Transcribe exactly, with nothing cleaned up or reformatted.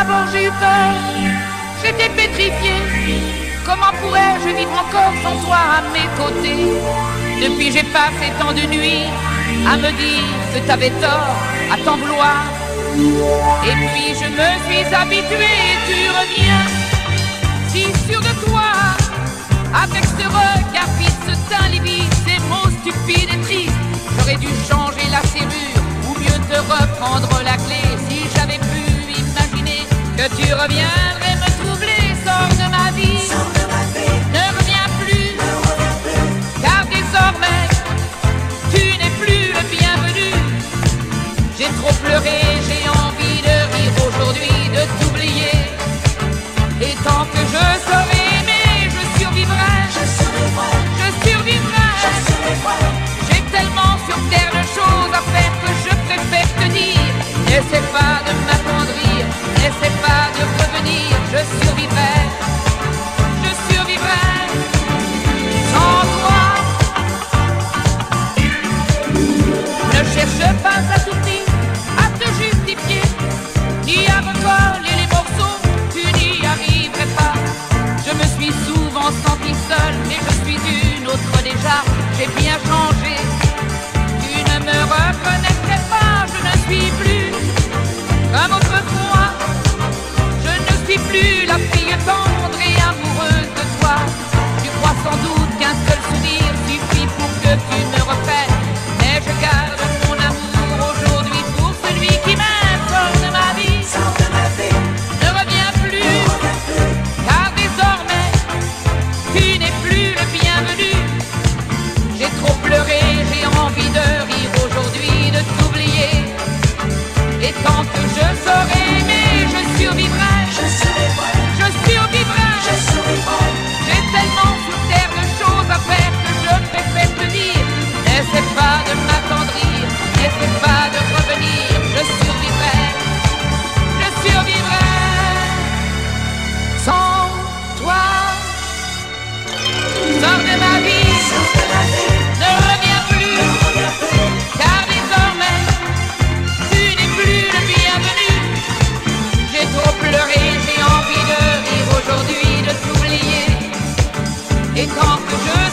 d'abord j'ai eu peur, j'étais pétrifiée. Comment pourrais-je vivre encore sans toi à mes côtés? Depuis j'ai passé tant de nuits à me dire que t'avais tort, à t'en vouloir. Et puis je me suis habituée et tu reviens, si sûr de toi, avec ce regard vide, ce teint livide, ces mots stupides et tristes. J'aurais dû changer la serrure ou mieux te reprendre la clé. Si j'avais pu imaginer que tu reviendrais me troubler, sors de ma vie, Sors de ma vie, ne reviens plus, ne reviens plus, car désormais tu n'es plus le bienvenu. J'ai trop pleuré, j'ai envie de rire aujourd'hui, de t'oublier. Et tant que je saurai aimer, je survivrai, je survivrai, je survivrai. je survivrai. J'ai tellement sur terre de choses à faire que je préfère te dire, n'essaie pas de m'attendrir, n'essaie pas de revenir. Je survivrai, je survivrai sans toi. Ne cherche pas à tout prix à te justifier, ni à recoller les morceaux, tu n'y arriverais pas. Je me suis souvent sentie seule, mais je suis une autre déjà. J'ai bien changé, tu ne me reconnaîtrais pas. Je ne suis plus comme autrefois, je ne suis plus la fille tendre et amoureuse de toi. Tu crois sans doute qu'un seul sourire suffit pour que tu me repères, mais je garde mon amour aujourd'hui pour celui qui m'aime. Sors de ma vie, Sors de ma vie, ne reviens ne plus, reviens plus, car désormais tu n'es plus le bienvenu. J'ai trop pleuré, j'ai envie de rire aujourd'hui, de t'oublier. Et tant que je saurai aimer, je survivrai, je survivrai, je survivrai. je survivrai. J'ai tellement sur terre de choses à faire que je préfère te dire, n'essaie pas de m'attendrir, n'essaie pas de revenir. Je survivrai, je survivrai sans toi. Sors de ma vie, Sors de ma vie, ne reviens plus, ne reviens plus, car désormais tu n'es plus le bienvenu. J'ai trop pleuré, j'ai envie de rire aujourd'hui, de t'oublier. Et tant que je